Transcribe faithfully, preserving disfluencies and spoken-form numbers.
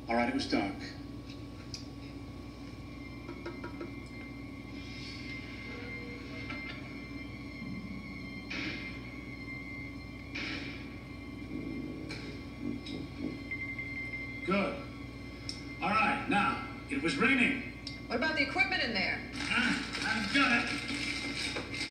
All right, it was dark. Good. All right, now, it was raining. What about the equipment in there? Uh, I've got it.